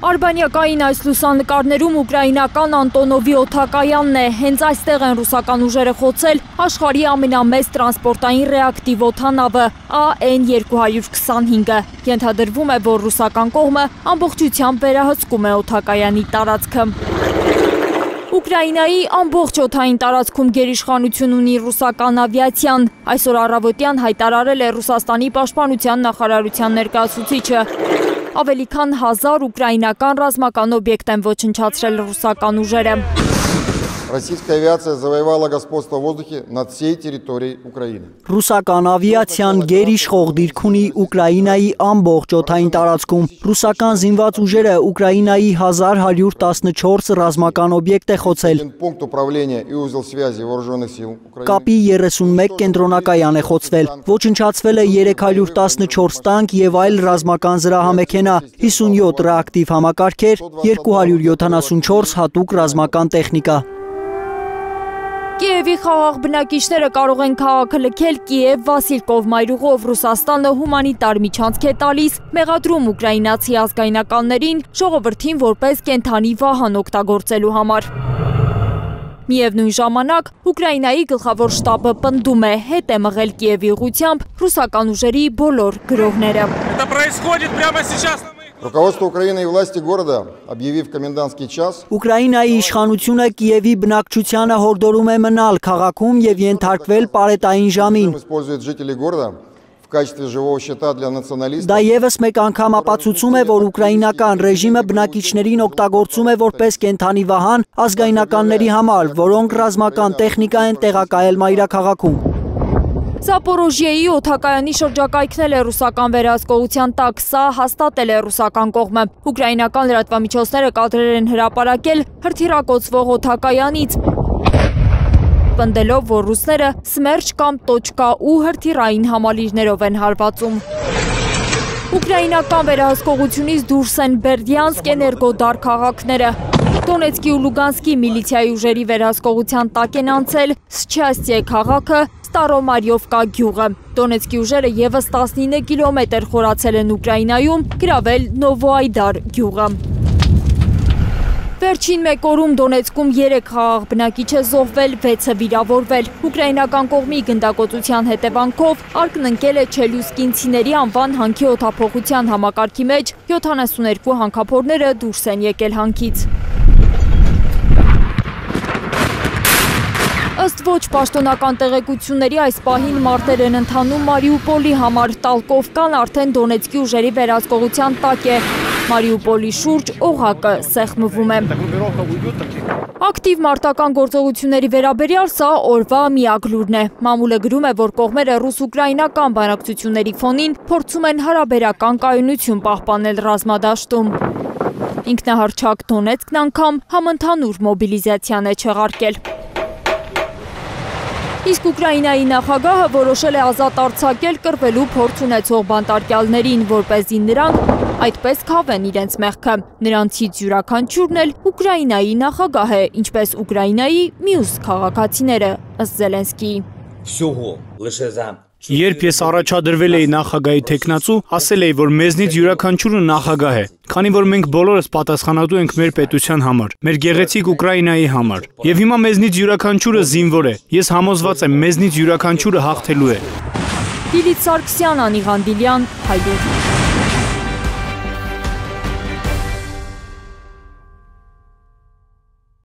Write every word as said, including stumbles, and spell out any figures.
Արբանյակային այս լուսանկարներում ուկրաինական Անտոնովի օդակայանն է, հենց այստեղ են ռուսական ուժերը խոցել աշխարհի ամենամեծ տրանսպորտային ռեակտիվ օդանավը A N two twenty-five-ը։ Ենթադրվում է, որ ռուսական կողմը ամբողջությամբ վերահսկում է օդակայանի տարածքը։ Ուկրաինայի ամբողջ օդային տարածքում գերիշխանություն ունի ռուսական ավիացիան։ Այսօր առավոտյան հայտարարել է Ռուսաստանի պաշտպանության նախարարության ներկայացուցիչը։ Ավելի քան հազար ուկրաինական ռազմական օբյեկտ են ոչնչացրել ռուսական ուժերը։ Российская авиация завоевала господство в воздухе над всей территорией Украины. Ռուսական ավիացիան գերիշխող դիրք ունի Ուկրաինայի ամբողջ օդային տարածքում։ Ռուսական զինված ուժերը Ուկրաինայի one thousand one hundred fourteen ռազմական օբյեկտ է խոցել։ Пункт управления и узел связи вооруженных сил Украины. Կապի thirty-one կենտրոնակայան է խոցվել։ Ոչնչացվել է three hundred fourteen տանկ եւ այլ ռազմական զրահամեքենա, fifty-seven ռեակտիվ համակարգեր, two hundred seventy-four հատուկ ռազմական տեխնիկա։ Կիևի խաղաղ բնակիչները կարող են քաղաքը լքել Կիև-Վասիլկով մայրուղով։ Ռուսաստանը հումանիտար միջանցք է տալիս, մեղադրում ուկրաինացի ազգայնականներին ժողովրդին որպես կենդանի վահան օգտագործելու համար։ Միևնույն ժամանակ Ուկրաինայի գլխավոր շտաբը պնդում է, հետ է մղել Կիևի ուղղությամբ ռուսական ուժերի բոլոր գրոհները։ Руководство Украины и власти города, объявив комендантский час, Ուկրաինայի իշխանությունը Կիևի բնակչությանը հորդորում է մնալ քաղաքում եւ ենթարկվել պարետային ժամին։ использует жителей города в качестве живого щита для националистов. Դա եւս մեկ անգամ ապացուցում է, որ ուկրաինական ռեժիմը բնակիչներին օգտագործում է որպես կենդանի վահան ազգայնականների համար, որոնք ռազմական տեխնիկա են տեղակայել մայրաքաղաքում։ Զապորոժիեի օդակայանի շրջակայքն է ռուսական վերահսկողության տակ, սա հաստատել է ռուսական կողմը։ Ուկրաինական լրատվամիջոցները կադրեր են հրապարակել հրթիռակոծվող օդակայանից, պնդելով, որ ռուսները Սմերչ կամ .U հրթիռային համալիրներով են հարվածում։ Ուկրաինական վերահսկողությունից դուրս են Բերդյանսկ, Էներգոդար քաղաքները։ Դոնեցկի ու Լուգանսկի միլիցիայի ուժերի վերահսկողության տակ են անցել Սչաստիե քաղաքը, Ստարոմարիովկա գյուղը։ Դոնեցկի ուժերը եւս nineteen կիլոմետր խորացել են Ուկրաինայում, գրավել Նովոայդար գյուղը։ Վերջին մեկ օրում Դոնեցկում three խաղաղ բնակիչ է զոհվել, six-ը վիրավորվել։ Ուկրաինական կողմի գնդակոծության հետևանքով արկնընկել է Չելյուսկինցիների անվան հանքի օդափոխության համակարգի մեջ, seventy-two հանքափորները դուրս են եկել հանքից։ Ըստ ոչ պաշտոնական տեղեկությունների այս պահին մարտեր են ընթանում Մարիուպոլի համար, Տալկովկան արդեն Դոնեցկի ուժերի վերահսկողության տակ է։ Մարիուպոլի շուրջ օղակը սեղմվում է։ Ակտիվ մարտական գործողությունների վերաբերյալ սա օրվա միակ լուրն է։ Մամուլը գրում է, որ կողմերը ռուս-ուկրաինական բանակցությունների ֆոնին փորձում են հարաբերական կայունություն պահպանել ռազմադաշտում։ Ինքնահռչակ Դոնեցկն անգամ համընդհանուր մոբիլիզացիան է չեղարկել։ Իսկ Ուկրաինայի նախագահը որոշել է ազատ արձակել կռվելու փորձ ունեցող բանտարկյալներին, որպեսզի նրանք այդպես քավեն իրենց մեղքը։ Նրանցից յուրաքանչյուրն էլ Ուկրաինայի նախագահ է, ինչպես Ուկրաինայի մյուս քաղաքացիները, ըստ Զելենսկիի։ Երբ ես առաջադրվել էի նախագահի թեկնածու, ասել էի, որ մեզնից յուրաքանչյուրը նախագահ է, քանի որ մենք բոլորս պատասխանատու ենք մեր պետության համար, մեր գեղեցիկ Ուկրաինայի համար։ Եվ հիմա մեզնից յուրաքանչյուրը զինվոր է։ Ես համոզված եմ, մեզնից յուրաքանչյուրը հաղթելու է։ Դիլիթ Սարգսյան, Անի Ղանդիլյան, Հայդուր։